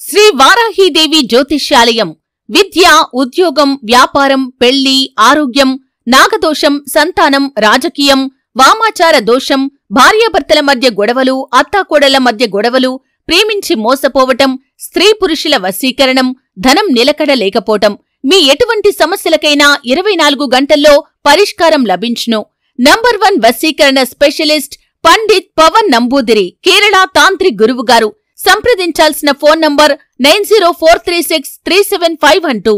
శ్రీ వారాహీదేవి జ్యోతిష్యాలయం విద్య, ఉద్యోగం, వ్యాపారం, పెళ్లి, ఆరోగ్యం, నాగదోషం, సంతానం, రాజకీయం, వామాచార దోషం, భార్యాభర్తల మధ్య గొడవలు, అత్తాకోడళ్ల మధ్య గొడవలు, ప్రేమించి మోసపోవటం, స్త్రీ పురుషుల వశీకరణం, ధనం నిలకడ లేకపోవటం, మీ ఎటువంటి సమస్యలకైనా 24 గంటల్లో పరిష్కారం లభించును. నంబర్ 1 వశీకరణ స్పెషలిస్ట్ పండిత్ పవన్ నంబూదిరి, కేరళ తాంత్రిక్ గురువుగారు. సంప్రదించాల్సిన ఫోన్ నంబర్ 9043637512.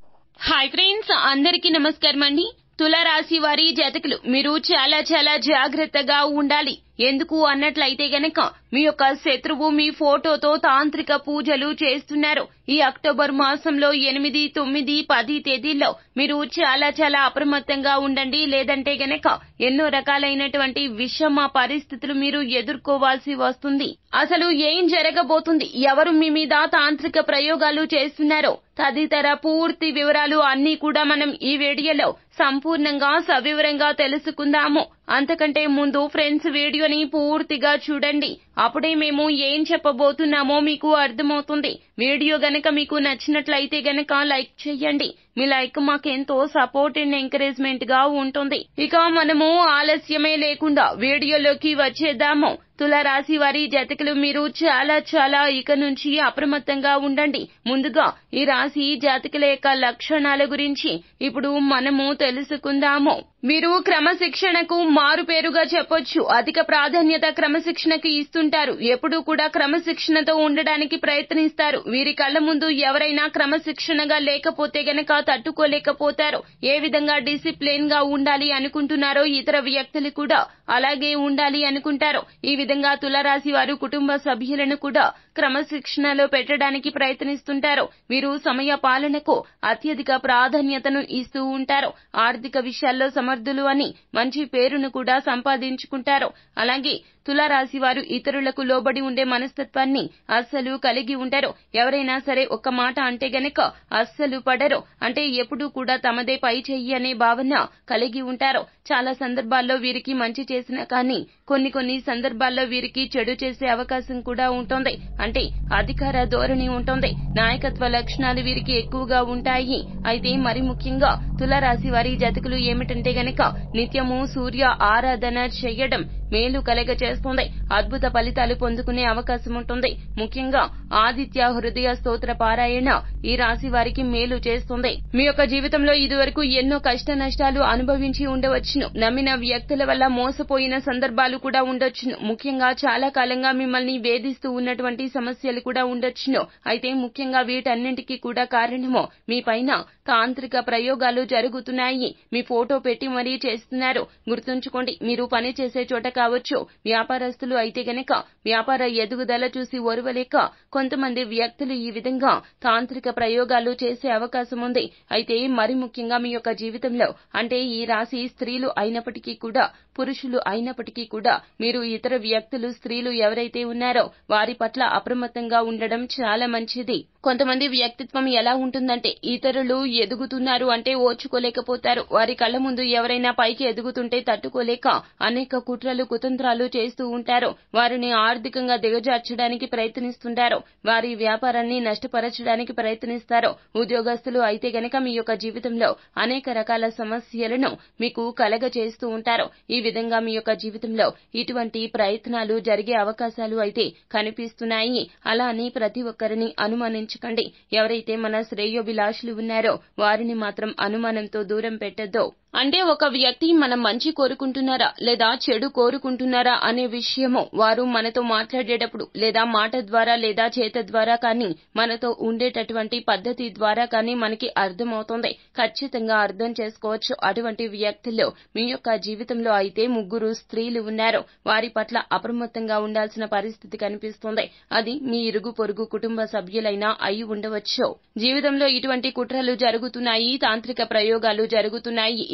హాయ్ ఫ్రెండ్స్, అందరికీ నమస్కారం అండి. తులారాశి వారి జాతకులు మీరు చాలా జాగ్రత్తగా ఉండాలి. ఎందుకు అన్నట్లయితే గనక మీ యొక్క శత్రువు మీ ఫోటోతో తాంత్రిక పూజలు చేస్తున్నారు. ఈ అక్టోబర్ మాసంలో 8, 9, 10 తేదీల్లో మీరు చాలా అప్రమత్తంగా ఉండండి. లేదంటే గనక ఎన్నో రకాలైనటువంటి విషమ పరిస్థితులు మీరు ఎదుర్కోవాల్సి వస్తుంది. అసలు ఏం జరగబోతుంది, ఎవరు మీ మీద తాంత్రిక ప్రయోగాలు చేస్తున్నారో తదితర పూర్తి వివరాలు అన్నీ కూడా మనం ఈ వీడియోలో సంపూర్ణంగా సవివరంగా తెలుసుకుందాము. అంతకంటే ముందు ఫ్రెండ్స్ వీడియోని పూర్తిగా చూడండి. అప్పుడే మేము ఏం చెప్పబోతున్నామో మీకు అర్థమవుతుంది. వీడియో గనక మీకు నచ్చినట్లయితే గనక లైక్ చేయండి. మీ లైక్ మాకెంతో సపోర్ట్ అండ్ ఎంకరేజ్మెంట్ గా ఉంటుంది. ఇక మనము ఆలస్యమే లేకుండా వీడియోలోకి వచ్చేద్దాము. తులారాశి వారి జాతకులు మీరు చాలా ఇక నుంచి అప్రమత్తంగా ఉండండి. ముందుగా ఈ రాశి జాతకుల యొక్క లక్షణాల గురించి ఇప్పుడు మనము తెలుసుకుందాము. వీరు క్రమశిక్షణకు మారు పేరుగా చెప్పొచ్చు. అధిక ప్రాధాన్యత క్రమశిక్షణకు ఇస్తుంటారు. ఎప్పుడూ కూడా క్రమశిక్షణతో ఉండడానికి ప్రయత్నిస్తారు. వీరి కళ్ళ ముందు ఎవరైనా క్రమశిక్షణగా లేకపోతే గనక తట్టుకోలేకపోతారు. ఏ విధంగా డిసిప్లిన్ గా ఉండాలి అనుకుంటున్నారో ఇతర వ్యక్తులు కూడా అలాగే ఉండాలి అనుకుంటారు. ఈ విధంగా తులారాశి వారు కుటుంబ సభ్యులను కూడా క్రమశిక్షణలో పెట్టడానికి ప్రయత్నిస్తుంటారు. వీరు సమయ పాలనకు అత్యధిక ప్రాధాన్యతను ఇస్తూ ఉంటారు. ఆర్థిక విషయాల్లో సమర్థులు అని మంచి పేరును కూడా సంపాదించుకుంటారు. అలాగే తులారాశి వారు ఇతరులకు లోబడి ఉండే మనస్తత్వాన్ని అస్సలు కలిగి ఉంటారు. ఎవరైనా సరే ఒక్క మాట అంటే గనక అస్సలు పడరు. అంటే ఎప్పుడూ కూడా తమదే పై చెయ్యి అనే భావన కలిగి ఉంటారు. చాలా సందర్భాల్లో వీరికి మంచి చేసినా కానీ కొన్ని సందర్భాల్లో వీరికి చెడు చేసే అవకాశం కూడా ఉంటుంది. అంటే అధికార ధోరణి ఉంటుంది. నాయకత్వ లక్షణాలు వీరికి ఎక్కువగా ఉంటాయి. అయితే మరి ముఖ్యంగా తులారాశి వారి జాతకులు ఏమిటంటే గనక నిత్యము సూర్య ఆరాధన చేయడం మేలు కలగ చేస్తుంది. అద్భుత ఫలితాలు పొందుకునే అవకాశం ఉంటుంది. ముఖ్యంగా ఆదిత్య హృదయ స్తోత్ర పారాయణ ఈ రాశి వారికి మేలు చేస్తుంది. మీ యొక్క జీవితంలో ఇదివరకు ఎన్నో కష్ట నష్టాలు అనుభవించి ఉండవచ్చును. నమ్మిన వ్యక్తుల వల్ల మోసపోయిన సందర్భాలు కూడా ఉండొచ్చును. ముఖ్యంగా చాలా కాలంగా మిమ్మల్ని వేధిస్తూ ఉన్నటువంటి సమస్యలు కూడా ఉండొచ్చును. అయితే ముఖ్యంగా వీటన్నింటికీ కూడా కారణము మీ పైన తాంత్రిక ప్రయోగాలు జరుగుతున్నాయి. మీ ఫోటో పెట్టి మరీ చేస్తున్నారు. గుర్తుంచుకోండి, మీరు పని చేసే చోట కావచ్చు, వ్యాపారస్తులు అయితే గనక వ్యాపార ఎదుగుదల చూసి ఓర్వలేక కొంతమంది వ్యక్తులు ఈ విధంగా తాంత్రిక ప్రయోగాలు చేసే అవకాశం ఉంది. అయితే మరి ముఖ్యంగా మీ యొక్క జీవితంలో అంటే ఈ రాశి స్త్రీలు అయినప్పటికీ కూడా పురుషులు అయినప్పటికీ కూడా మీరు ఇతర వ్యక్తులు స్త్రీలు ఎవరైతే ఉన్నారో వారి పట్ల అప్రమత్తంగా ఉండడం చాలా మంచిది. కొంతమంది వ్యక్తిత్వం ఎలా ఉంటుందంటే ఇతరులు ఎదుగుతున్నారు అంటే ఓర్చుకోలేకపోతారు. వారి కళ్ళ ముందు ఎవరైనా పైకి ఎదుగుతుంటే తట్టుకోలేక అనేక కుట్రలు కుతంత్రాలు చేస్తూ ఉంటారు. వారిని ఆర్థికంగా దిగజార్చడానికి ప్రయత్నిస్తుంటారు. వారి వ్యాపారాన్ని నష్టపరచడానికి ప్రయత్నిస్తారు. ఉద్యోగస్తులు అయితే గనక మీ యొక్క జీవితంలో అనేక రకాల సమస్యలను మీకు కలగ చేస్తూ ఉంటారు. ఈ విధంగా మీ యొక్క జీవితంలో ఇటువంటి ప్రయత్నాలు జరిగే అవకాశాలు అయితే కనిపిస్తున్నాయి. అలా అని ప్రతి ఒక్కరిని అనుమానించకండి. ఎవరైతే మన శ్రేయోభిలాషులు ఉన్నారో వారిని మాత్రం అనుమానంతో దూరం పెట్టొద్దు. అంటే ఒక వ్యక్తి మనం మంచి కోరుకుంటున్నారా లేదా చెడు కోరుకుంటున్నారా అనే విషయము వారు మనతో మాట్లాడేటప్పుడు లేదా మాట ద్వారా లేదా చేత ద్వారా కానీ మనతో ఉండేటటువంటి పద్ధతి ద్వారా కానీ మనకి అర్థమవుతుంది. ఖచ్చితంగా అర్థం చేసుకోవచ్చు. అటువంటి వ్యక్తుల్లో మీ యొక్క జీవితంలో అయితే 3 స్త్రీలు ఉన్నారు. వారి పట్ల అప్రమత్తంగా ఉండాల్సిన పరిస్థితి కనిపిస్తుంది. అది మీ ఇరుగు పొరుగు కుటుంబ సభ్యులైనా అయి ఉండవచ్చు. జీవితంలో ఇటువంటి కుట్రలు జరుగుతున్నాయి, తాంత్రిక ప్రయోగాలు జరుగుతున్నాయి. ఈ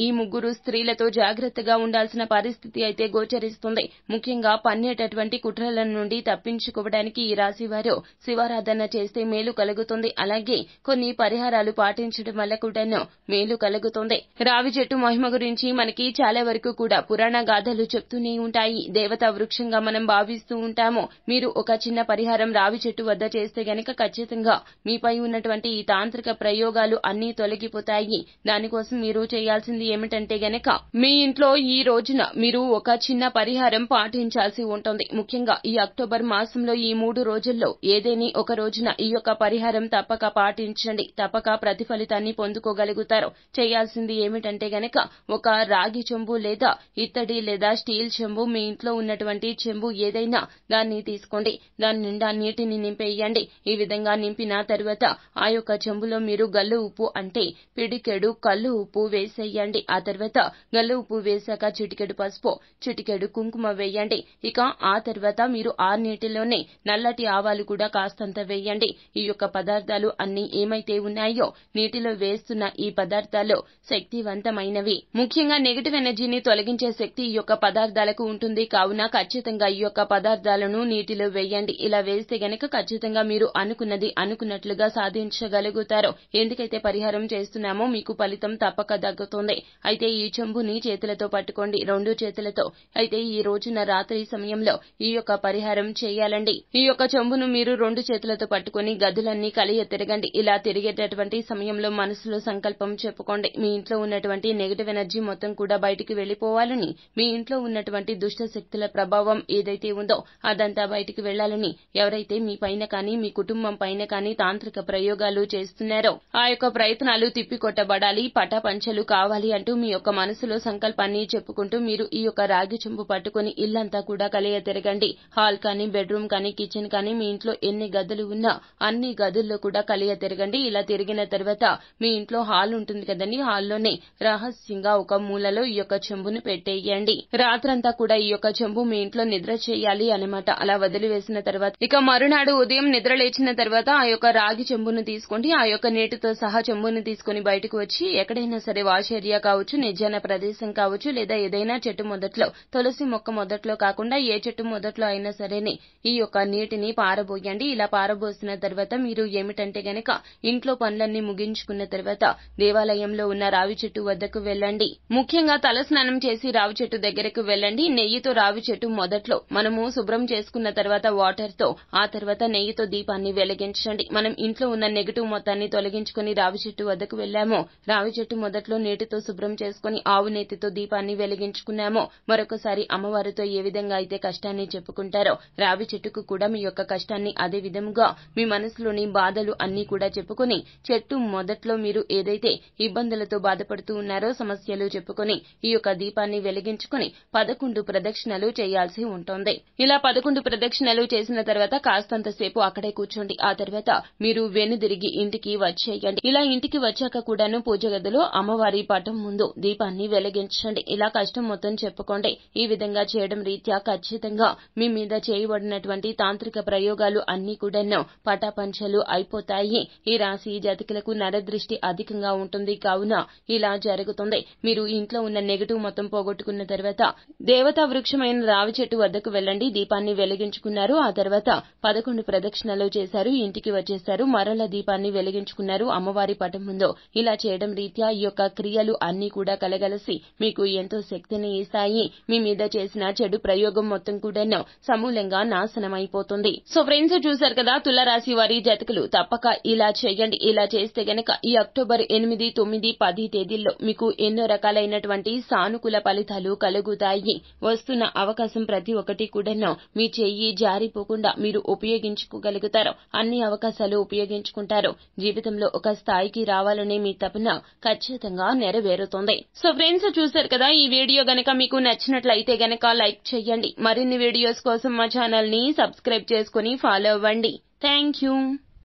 ఈ ముగ్గురు స్త్రీలతో జాగ్రత్తగా ఉండాల్సిన పరిస్థితి అయితే గోచరిస్తుంది. ముఖ్యంగా పన్నేటటువంటి కుట్రల నుండి తప్పించుకోవడానికి ఈ రాశి వారు శివారాధన చేస్తే మేలు కలుగుతుంది. అలాగే కొన్ని పరిహారాలు పాటించడం వల్ల కూడాను మేలు కలుగుతుంది. రావి చెట్టు మహిమ గురించి మనకి చాలా వరకు కూడా పురాణ గాథలు చెప్తూనే ఉంటాయి. దేవతా వృక్షంగా మనం భావిస్తూ ఉంటాము. మీరు ఒక చిన్న పరిహారం రావి చెట్టు వద్ద చేస్తే గనక ఖచ్చితంగా మీపై ఉన్నటువంటి ఈ తాంత్రిక ప్రయోగాలు అన్నీ తొలగిపోతాయి. దానికోసం మీరు చేయాల్సింది ఏమిటంటే గనక మీ ఇంట్లో ఈ రోజున మీరు ఒక చిన్న పరిహారం పాటించాల్సి ఉంటుంది. ముఖ్యంగా ఈ అక్టోబర్ మాసంలో ఈ 3 రోజుల్లో ఏదేని ఒక రోజున ఈ యొక్క పరిహారం తప్పక పాటించండి. తప్పక ప్రతిఫలితాన్ని పొందుకోగలుగుతారు. చేయాల్సింది ఏమిటంటే గనక ఒక రాగి చెంబు లేదా ఇత్తడి లేదా స్టీల్ చెంబు, మీ ఇంట్లో ఉన్నటువంటి చెంబు ఏదైనా దాన్ని తీసుకోండి. దాని నిండా నీటిని నింపేయండి. ఈ విధంగా నింపిన తరువాత ఆ యొక్క చెంబులో మీరు గల్లు ఉప్పు అంటే పిడికెడు కల్లు ఉప్పు వేసేయండి. ఆ తర్వాత గల్లు ఉప్పు వేశాక చిటికెడు పసుపు, చిటికెడు కుంకుమ వేయండి. ఇక ఆ తర్వాత మీరు ఆ నీటిలోనే నల్లటి ఆవాలు కూడా కాస్తంత వేయండి. ఈ యొక్క పదార్థాలు అన్ని ఏమైతే ఉన్నాయో నీటిలో వేస్తున్న ఈ పదార్థాలు శక్తివంతమైనవి. ముఖ్యంగా నెగటివ్ ఎనర్జీని తొలగించే శక్తి ఈ యొక్క పదార్థాలకు ఉంటుంది. కావున ఖచ్చితంగా ఈ యొక్క పదార్థాలను నీటిలో వేయండి. ఇలా వేస్తే గనక ఖచ్చితంగా మీరు అనుకున్నది అనుకున్నట్లుగా సాధించగలుగుతారు. ఎందుకైతే పరిహారం చేస్తున్నామో మీకు ఫలితం తప్పక దక్కుతుంది. అయితే ఈ చెంబుని చేతులతో పట్టుకోండి, 2 చేతులతో. అయితే ఈ రోజున రాత్రి సమయంలో ఈ యొక్క పరిహారం చేయాలండి. ఈ యొక్క చెంబును మీరు 2 చేతులతో పట్టుకొని గదులన్నీ కలియ తిరగండి. ఇలా తిరిగేటటువంటి సమయంలో మనసులో సంకల్పం చెప్పుకోండి. మీ ఇంట్లో ఉన్నటువంటి నెగటివ్ ఎనర్జీ మొత్తం కూడా బయటికి వెళ్లిపోవాలని, మీ ఇంట్లో ఉన్నటువంటి దుష్ట శక్తుల ప్రభావం ఏదైతే ఉందో అదంతా బయటికి వెళ్లాలని, ఎవరైతే మీ పైన కానీ మీ కుటుంబం పైన కానీ తాంత్రిక ప్రయోగాలు చేస్తున్నారో ఆ యొక్క ప్రయత్నాలు తిప్పికొట్టబడాలి, పటాపంచలు కావాలి అంటూ మీ యొక్క మనసులో సంకల్పాన్ని చెప్పుకుంటూ మీరు ఈ యొక్క రాగి చెంబు పట్టుకొని ఇల్లంతా కూడా కలియ తిరగండి. హాల్ కానీ, బెడ్రూమ్ కానీ, కిచెన్ కానీ, మీ ఇంట్లో ఎన్ని గదులు ఉన్నా అన్ని గదుల్లో కూడా కలియ తిరగండి. ఇలా తిరిగిన తర్వాత మీ ఇంట్లో హాల్ ఉంటుంది కదండి, హాల్లోనే రహస్యంగా ఒక మూలలో ఈ యొక్క చెంబును పెట్టేయండి. రాత్రంతా కూడా ఈ యొక్క చెంబు మీ ఇంట్లో నిద్ర చేయాలి అన్నమాట. అలా వదిలివేసిన తర్వాత ఇక మరునాడు ఉదయం నిద్ర లేచిన తర్వాత ఆ యొక్క రాగి చెంబును తీసుకోండి. ఆ యొక్క నీటితో సహా చెంబును తీసుకుని బయటకు వచ్చి ఎక్కడైనా సరే వాష్ ఏరియా కావచ్చు, నిర్జన ప్రదేశం కావచ్చు, లేదా ఏదైనా చెట్టు మొదట్లో, తులసి మొక్క మొదట్లో కాకుండా ఏ చెట్టు మొదట్లో అయినా సరేనే ఈ యొక్క నీటిని పారబోయండి. ఇలా పారబోసిన తర్వాత మీరు ఏమిటంటే గనక ఇంట్లో పనులన్నీ ముగించుకున్న తర్వాత దేవాలయంలో ఉన్న రావి చెట్టు వద్దకు వెళ్ళండి. ముఖ్యంగా తల స్నానం చేసి రావి చెట్టు దగ్గరకు వెళ్ళండి. నెయ్యితో రావి చెట్టు మొదట్లో మనము శుభ్రం చేసుకున్న తర్వాత వాటర్ తో, ఆ తర్వాత నెయ్యితో దీపాన్ని వెలిగించండి. మనం ఇంట్లో ఉన్న నెగటివ్ మొత్తాన్ని తొలగించుకుని రావి చెట్టు వద్దకు వెళ్ళామో, రావి చెట్టు మొదట్లో నీటితో శుభ్రం చేసుకుని ఆవు నేతితో దీపాన్ని వెలిగించుకున్నామో, మరొకసారి అమ్మవారితో ఏ విధంగా అయితే కష్టాన్ని చెప్పుకుంటారో రావి చెట్టుకు కూడా మీ యొక్క కష్టాన్ని అదే విధముగా మీ మనసులోని బాధలు అన్ని కూడా చెప్పుకుని, చెట్టు మొదట్లో మీరు ఏదైతే ఇబ్బందులతో బాధపడుతూ ఉన్నారో సమస్యలు చెప్పుకొని ఈ యొక్క దీపాన్ని వెలిగించుకుని 11 ప్రదక్షిణలు చేయాల్సి ఉంటుంది. ఇలా 11 ప్రదక్షిణలు చేసిన తర్వాత కాస్తంతసేపు అక్కడే కూర్చోండి. ఆ తర్వాత మీరు వెనుదిరిగి ఇంటికి వచ్చేయండి. ఇలా ఇంటికి వచ్చాక కూడాను పూజ గదిలో అమ్మవారి పటం ముందు దీపాన్ని వెలిగించండి. ఇలా కష్టం మొత్తం చెప్పుకోండి. ఈ విధంగా చేయడం రీత్యా ఖచ్చితంగా మీ మీద చేయబడినటువంటి తాంత్రిక ప్రయోగాలు అన్ని కూడాను పటాపంచలు అయిపోతాయి. ఈ రాశి జాతకులకు నరదృష్టి అధికంగా ఉంటుంది. కావున ఇలా జరుగుతుంది. మీరు ఇంట్లో ఉన్న నెగటివ్ మొత్తం పోగొట్టుకున్న తర్వాత దేవతా వృక్షమైన రావి చెట్టు వద్దకు వెళ్ళండి. దీపాన్ని వెలిగించుకున్నారు. ఆ తర్వాత 11 ప్రదక్షిణలు చేశారు. ఇంటికి వచ్చేశారు. మరల దీపాన్ని వెలిగించుకున్నారు అమ్మవారి పటం ముందు. ఇలా చేయడం రీత్యా ఈ యొక్క క్రియలు అన్ని కూడా కలగలిసి మీకు ఎంతో శక్తిని ఇస్తాయి. మీ మీద చేసిన చెడు ప్రయోగం మొత్తం కూడాను సమూలంగా నాశనమైపోతుంది. సో ఫ్రెండ్స్, చూశారు కదా తులారాశి వారి జాతకులు తప్పక ఇలా చేయండి. ఇలా చేస్తే గనక ఈ అక్టోబర్ 8, 9, 10 తేదీల్లో మీకు ఎన్నో రకాలైనటువంటి సానుకూల ఫలితాలు కలుగుతాయి. వస్తున్న అవకాశం ప్రతి ఒక్కటి కూడాను మీ చెయ్యి జారిపోకుండా మీరు ఉపయోగించుకోగలుగుతారు. అన్ని అవకాశాలు ఉపయోగించుకుంటారు. జీవితంలో ఒక స్థాయికి రావాలనే మీ తపన ఖచ్చితంగా నెరవేరుతుంది. సో ఫ్రెండ్స్, చూశారు కదా, ఈ వీడియో గనక మీకు నచ్చినట్లయితే గనక లైక్ చేయండి. మరిన్ని వీడియోస్ కోసం మా ఛానల్ ని సబ్స్క్రైబ్ చేసుకుని ఫాలో అవ్వండి. Thank you.